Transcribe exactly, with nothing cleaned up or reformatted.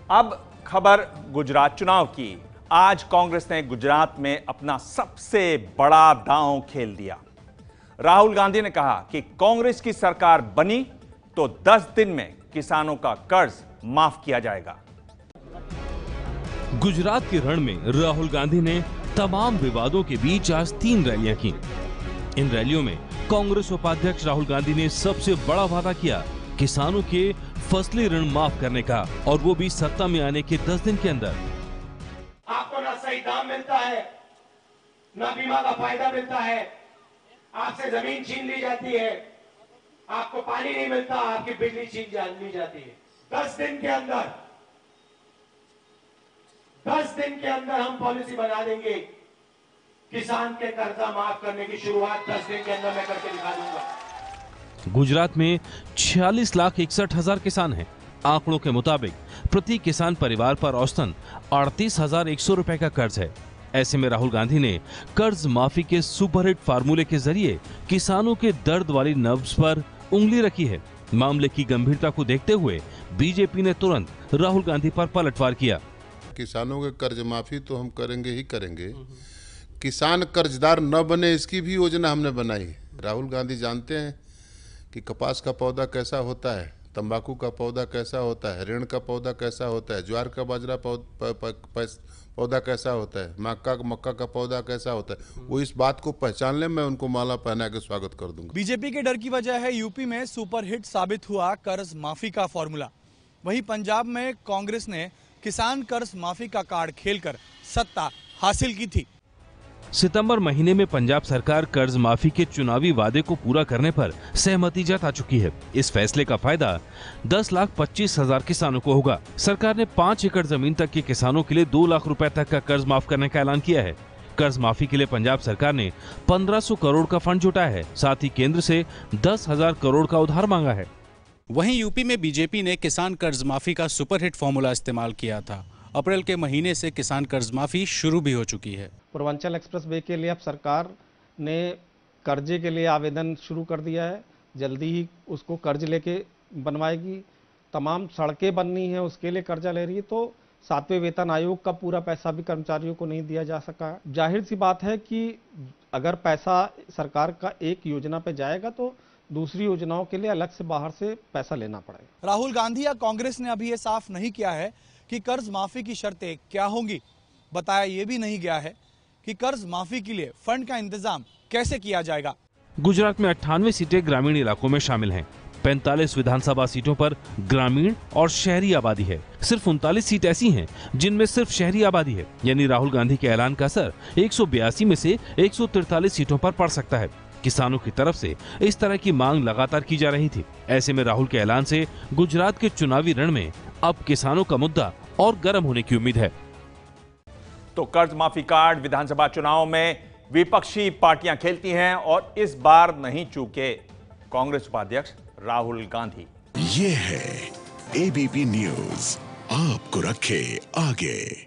अब खबर गुजरात चुनाव की। आज कांग्रेस ने गुजरात में अपना सबसे बड़ा दांव खेल दिया। राहुल गांधी ने कहा कि कांग्रेस की सरकार बनी तो दस दिन में किसानों का कर्ज माफ किया जाएगा। गुजरात के रण में राहुल गांधी ने तमाम विवादों के बीच आज तीन रैलियां की। इन रैलियों में कांग्रेस उपाध्यक्ष राहुल गांधी ने सबसे बड़ा वादा किया किसानों के फसली ऋण माफ करने का, और वो भी सत्ता में आने के दस दिन के अंदर। आपको ना सही दाम मिलता है, ना बीमा का फायदा मिलता है, आपसे जमीन छीन ली जाती है, आपको पानी नहीं मिलता, आपकी बिजली छीन ली जाती है। दस दिन के अंदर दस दिन के अंदर हम पॉलिसी बना देंगे। किसान के कर्जा माफ करने की शुरुआत दस दिन के अंदर मैं करके दिखा दूंगा। गुजरात में छियालीस लाख इकसठ हजार किसान हैं। आंकड़ों के मुताबिक प्रति किसान परिवार पर औसतन अड़तीस हजार एक सौ रुपए का कर्ज है। ऐसे में राहुल गांधी ने कर्ज माफी के सुपरहिट फार्मूले के जरिए किसानों के दर्द वाली नब्ज पर उंगली रखी है। मामले की गंभीरता को देखते हुए बीजेपी ने तुरंत राहुल गांधी पर पलटवार किया। किसानों के कर्ज माफी तो हम करेंगे ही करेंगे, किसान कर्जदार न बने इसकी भी योजना हमने बनाई। राहुल गांधी जानते हैं कि कपास का पौधा कैसा होता है, तंबाकू का पौधा कैसा होता है, ऋण का पौधा कैसा होता है, ज्वार का बाजरा पौधा कैसा होता है, मक्का मक्का का पौधा कैसा होता है। वो इस बात को पहचान ले, मैं उनको माला पहना के स्वागत कर दूंगा। बीजेपी के डर की वजह है यूपी में सुपरहिट साबित हुआ कर्ज माफी का फॉर्मूला। वहीं पंजाब में कांग्रेस ने किसान कर्ज माफी का कार्ड खेलकर सत्ता हासिल की थी। सितंबर महीने में पंजाब सरकार कर्ज माफी के चुनावी वादे को पूरा करने पर सहमति जता चुकी है। इस फैसले का फायदा दस लाख पच्चीस हजार किसानों को होगा। सरकार ने पाँच एकड़ जमीन तक के किसानों के लिए दो लाख रुपए तक का कर्ज माफ करने का ऐलान किया है। कर्ज माफी के लिए पंजाब सरकार ने पंद्रह सौ करोड़ का फंड जुटाया है। साथ ही केंद्र से दस हजार करोड़ का उधार मांगा है। वहीं यूपी में बीजेपी ने किसान कर्ज माफी का सुपरहिट फॉर्मूला इस्तेमाल किया था। अप्रैल के महीने से किसान कर्ज माफी शुरू भी हो चुकी है। पूर्वांचल एक्सप्रेस वे के लिए अब सरकार ने कर्जे के लिए आवेदन शुरू कर दिया है। जल्दी ही उसको कर्ज लेके बनवाएगी। तमाम सड़कें बननी है, उसके लिए कर्जा ले रही है। तो सातवें वेतन आयोग का पूरा पैसा भी कर्मचारियों को नहीं दिया जा सका। जाहिर सी बात है कि अगर पैसा सरकार का एक योजना पे जाएगा तो दूसरी योजनाओं के लिए अलग से बाहर से पैसा लेना पड़ेगा। राहुल गांधी या कांग्रेस ने अभी ये साफ नहीं किया है कि कर्ज माफी की शर्तें क्या होंगी। बताया यह भी नहीं गया है कि कर्ज माफी के लिए फंड का इंतजाम कैसे किया जाएगा। गुजरात में अट्ठानवे सीटें ग्रामीण इलाकों में शामिल हैं। पैंतालीस विधानसभा सीटों पर ग्रामीण और शहरी आबादी है। सिर्फ उनतालीस सीट ऐसी हैं जिनमें सिर्फ शहरी आबादी है। यानी राहुल गांधी के ऐलान का असर एक सौ बयासी में से एक सौ तिरतालीस सीटों पर पड़ सकता है। किसानों की तरफ से इस तरह की मांग लगातार की जा रही थी। ऐसे में राहुल के ऐलान से गुजरात के चुनावी रण में अब किसानों का मुद्दा और गर्म होने की उम्मीद है। तो कर्ज माफी कार्ड विधानसभा चुनाव में विपक्षी पार्टियां खेलती हैं और इस बार नहीं चूके कांग्रेस उपाध्यक्ष राहुल गांधी। ये है एबीपी न्यूज, आपको रखे आगे।